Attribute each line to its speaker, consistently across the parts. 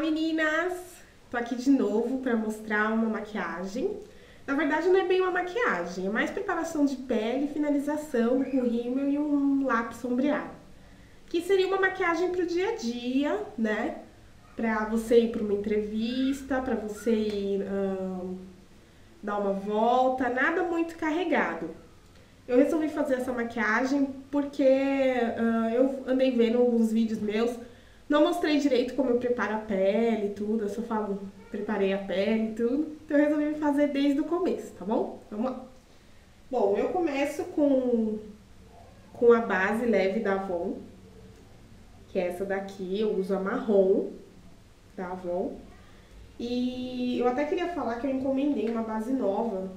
Speaker 1: Meninas! Tô aqui de novo para mostrar uma maquiagem. Na verdade não é bem uma maquiagem, é mais preparação de pele, finalização com rímel e um lápis sombreado. Que seria uma maquiagem pro dia a dia, né? Pra você ir para uma entrevista, pra você ir dar uma volta, nada muito carregado. Eu resolvi fazer essa maquiagem porque eu andei vendo alguns vídeos meus. Não mostrei direito como eu preparo a pele e tudo, eu só falo, preparei a pele e tudo. Então eu resolvi fazer desde o começo, tá bom? Vamos lá. Bom, eu começo com a base leve da Avon, que é essa daqui, eu uso a marrom da Avon. E eu até queria falar que eu encomendei uma base nova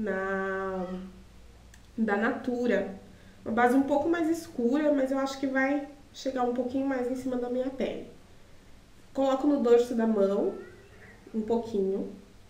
Speaker 1: da Natura. Uma base um pouco mais escura, mas eu acho que vai chegar um pouquinho mais em cima da minha pele. Coloco no dorso da mão, um pouquinho.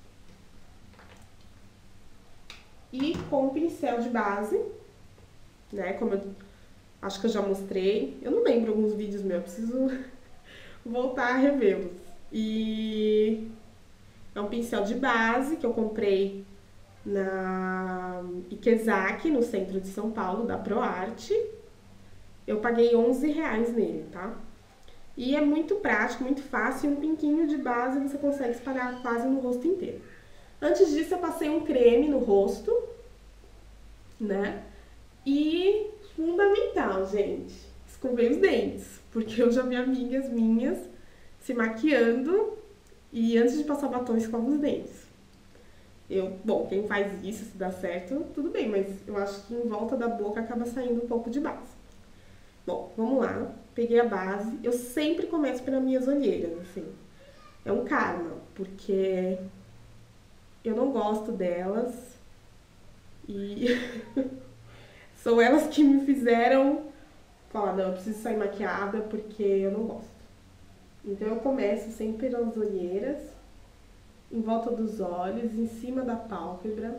Speaker 1: E com o pincel de base, né, como eu acho que eu já mostrei. Eu não lembro alguns vídeos meus, preciso voltar a revê-los. E é um pincel de base que eu comprei na Ikezaki, no centro de São Paulo, da ProArt. Eu paguei R$11 nele, tá? E é muito prático, muito fácil, um pinguinho de base você consegue espalhar quase no rosto inteiro. Antes disso eu passei um creme no rosto, né? E fundamental, gente, escovei os dentes, porque eu já vi amigas minhas se maquiando e antes de passar batom escova os dentes. Bom, quem faz isso, se dá certo, tudo bem, mas eu acho que em volta da boca acaba saindo um pouco de base. Bom, vamos lá. Peguei a base. Eu sempre começo pelas minhas olheiras, assim. É um karma, porque eu não gosto delas e são elas que me fizeram falar, não, eu preciso sair maquiada porque eu não gosto. Então eu começo sempre pelas olheiras, em volta dos olhos, em cima da pálpebra.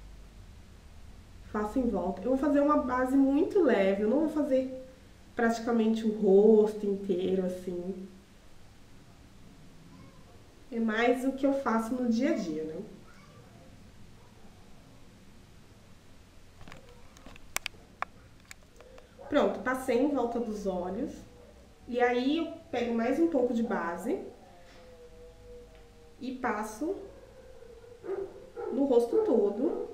Speaker 1: Faço em volta. Eu vou fazer uma base muito leve, eu não vou fazer praticamente o rosto inteiro, assim. É mais o que eu faço no dia a dia, né? Pronto, passei em volta dos olhos. E aí eu pego mais um pouco de base e passo no rosto todo,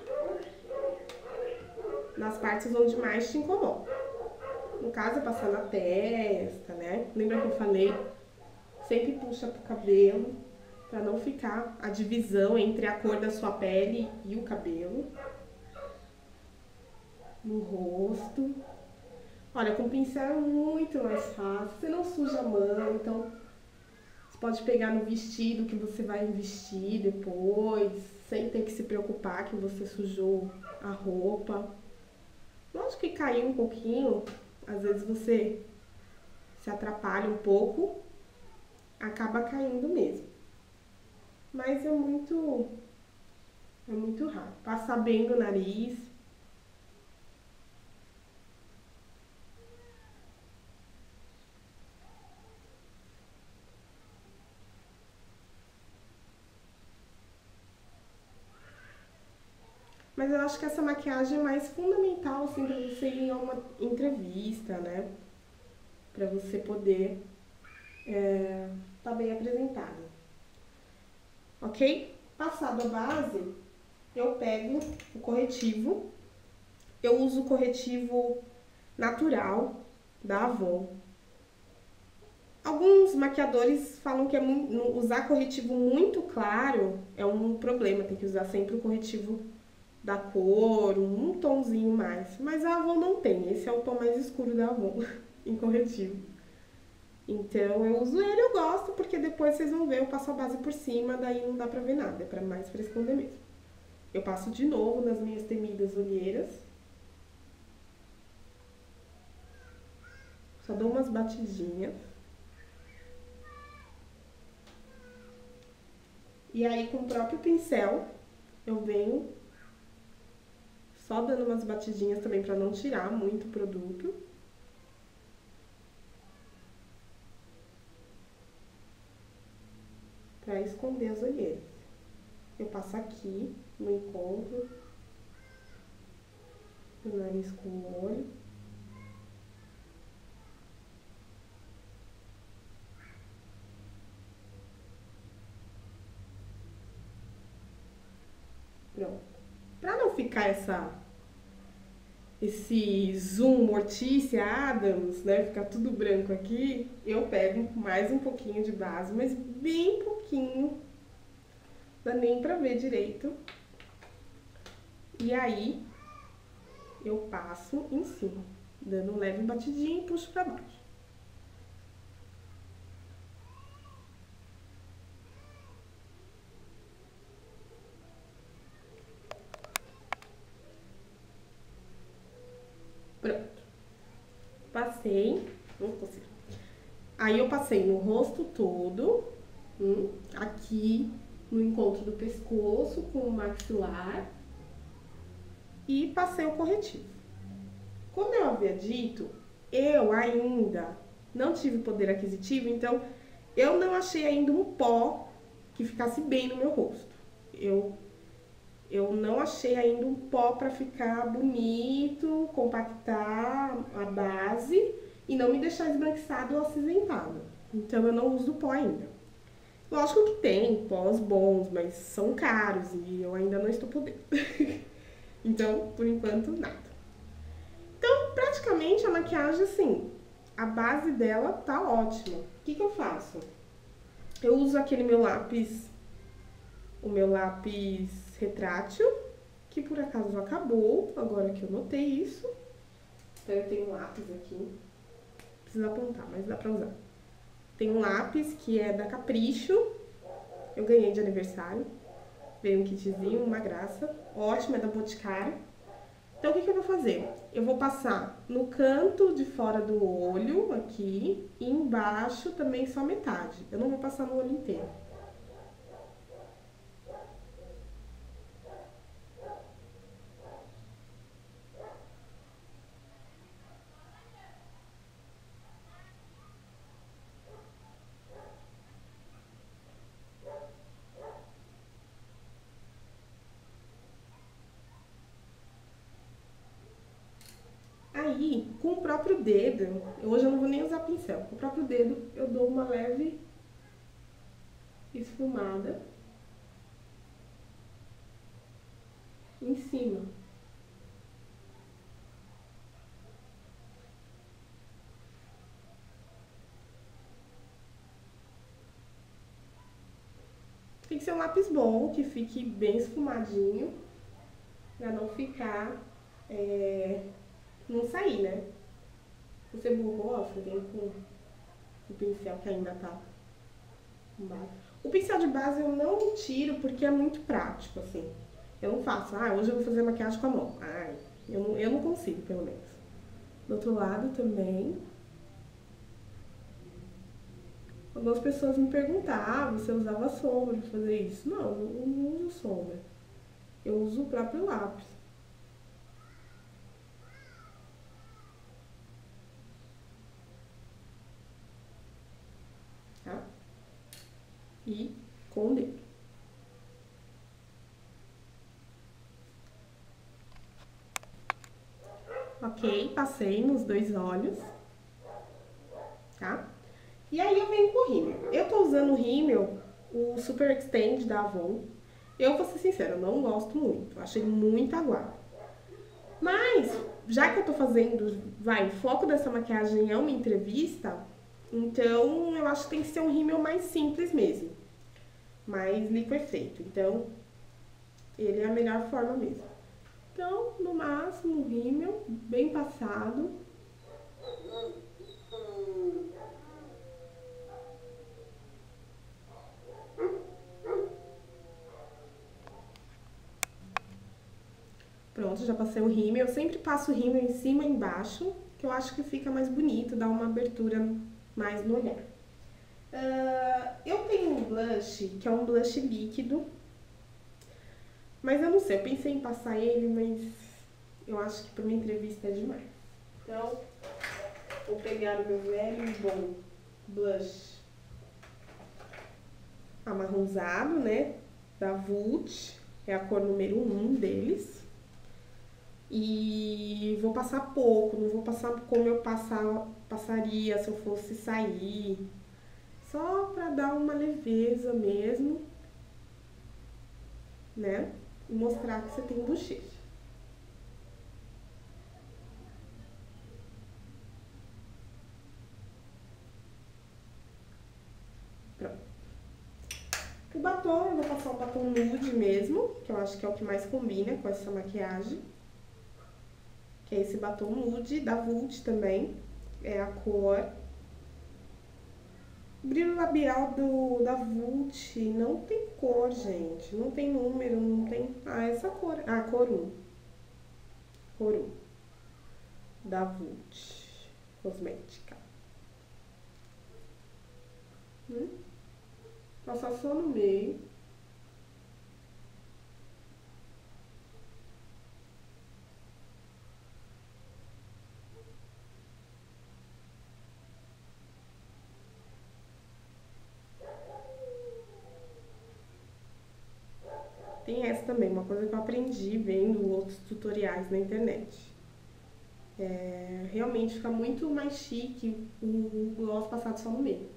Speaker 1: nas partes onde mais te incomoda. No caso, é passar na testa, né? Lembra que eu falei? Sempre puxa pro cabelo, pra não ficar a divisão entre a cor da sua pele e o cabelo. No rosto. Olha, com pincel é muito mais fácil, você não suja a mão, então você pode pegar no vestido que você vai vestir depois, sem ter que se preocupar que você sujou a roupa. Lógico que caiu um pouquinho, às vezes você se atrapalha um pouco, acaba caindo mesmo. Mas é muito raro. Passar bem no nariz. Mas eu acho que essa maquiagem é mais fundamental, assim, pra você ir a uma entrevista, né? Pra você poder tá bem apresentada. Ok? Passado a base, eu pego o corretivo. Eu uso o corretivo natural da Avon. Alguns maquiadores falam que usar corretivo muito claro é um problema, tem que usar sempre o corretivo da cor, um tomzinho mais. Mas a Avon não tem, esse é o tom mais escuro da Avon em corretivo. Então eu uso ele, eu gosto, porque depois vocês vão ver, eu passo a base por cima, daí não dá pra ver nada, é mais pra esconder mesmo. Eu passo de novo nas minhas temidas olheiras. Só dou umas batidinhas. E aí com o próprio pincel, eu venho só dando umas batidinhas também pra não tirar muito produto. pra esconder as olheiras. Eu passo aqui no encontro do nariz com o olho. Pronto. Pra não ficar esse zoom Mortícia Addams, né, ficar tudo branco aqui, eu pego mais um pouquinho de base, mas bem pouquinho, não dá nem pra ver direito. E aí, eu passo em cima, dando um leve batidinho e puxo pra baixo. Pronto. Passei, não consigo. Aí eu passei no rosto todo, aqui no encontro do pescoço com o maxilar e passei o corretivo. Como eu havia dito, eu ainda não tive poder aquisitivo, então eu não achei ainda um pó que ficasse bem no meu rosto. Eu não achei ainda um pó pra ficar bonito, compactar a base e não me deixar esbranquiçado ou acinzentado. Então eu não uso pó ainda. Lógico que tem pós bons, mas são caros e eu ainda não estou podendo. Então, por enquanto, nada. Então, praticamente a maquiagem, assim, a base dela tá ótima. O que eu faço? Eu uso aquele o meu lápis retrátil, que por acaso acabou, agora que eu notei isso. Então eu tenho um lápis aqui, precisa apontar, mas dá pra usar. Tem um lápis que é da Capricho, eu ganhei de aniversário. Veio um kitzinho, uma graça, ótimo, é da Boticário. Então o que eu vou fazer? Eu vou passar no canto de fora do olho, aqui, e embaixo também só metade. Eu não vou passar no olho inteiro. Aí, com o próprio dedo, hoje eu não vou nem usar pincel, com o próprio dedo eu dou uma leve esfumada em cima. Tem que ser um lápis bom, que fique bem esfumadinho, pra não ficar, não sair, né? Você borrou, ó, você vem com o pincel que ainda tá embaixo. O pincel de base eu não tiro porque é muito prático, assim. Eu não faço, hoje eu vou fazer maquiagem com a mão. Eu não consigo, pelo menos. Do outro lado também. Algumas pessoas me perguntavam, você usava sombra pra fazer isso? Não, eu não uso sombra. Eu uso o próprio lápis. Tá? E com o dedo. Ok, passei nos dois olhos. Tá? E aí eu venho com o rímel. Eu tô usando o rímel, o Super Extend da Avon. Eu vou ser sincera, eu não gosto muito. Eu achei muito aguado. Mas, já que eu tô fazendo, o foco dessa maquiagem é uma entrevista, então eu acho que tem que ser um rímel mais simples mesmo. Mais liquefeito. Então, ele é a melhor forma mesmo. Então, no máximo, um rímel bem passado. Pronto, já passei o rímel. Eu sempre passo o rímel em cima e embaixo, que eu acho que fica mais bonito, dá uma abertura mais no olhar. Eu tenho um blush, que é um blush líquido, mas eu não sei, eu pensei em passar ele, mas eu acho que para uma entrevista é demais. Então, vou pegar o meu velho e bom blush amarronzado, né? Da Vult, é a cor número 1 deles. E vou passar pouco, não vou passar como eu passaria se eu fosse sair. Só pra dar uma leveza mesmo, né? E mostrar que você tem bochecha. Pronto. O batom, eu vou passar um batom nude mesmo, que eu acho que é o que mais combina com essa maquiagem. Que é esse batom nude, da Vult também. É a cor. O brilho labial da Vult não tem cor, gente. Não tem número, não tem... Ah, essa cor. Ah, cor 1. Cor 1. Da Vult. Cosmética. Passar só no meio. Tem essa também, uma coisa que eu aprendi vendo outros tutoriais na internet. Realmente fica muito mais chique o gloss passado só no meio.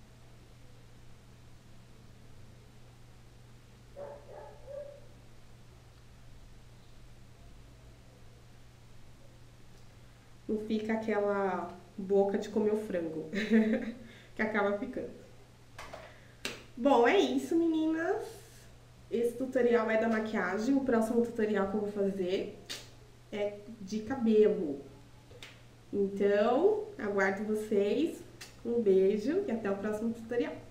Speaker 1: Não fica aquela boca de comer o frango que acaba ficando. Bom, é isso, meninas. Esse tutorial é da maquiagem. O próximo tutorial que eu vou fazer é de cabelo. Então, aguardo vocês. Um beijo e até o próximo tutorial.